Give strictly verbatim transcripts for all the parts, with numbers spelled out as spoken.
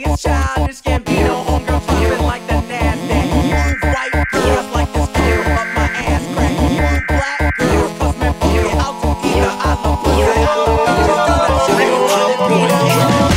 is childish, can't be no homegirl popping like the NASDAQ. Move white girls like this girl up my ass crack. Move black girls, cause man, fuck it, I'll do either. I love pussy, I love bitches, do that shit, I love it.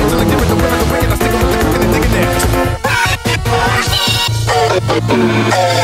Boom.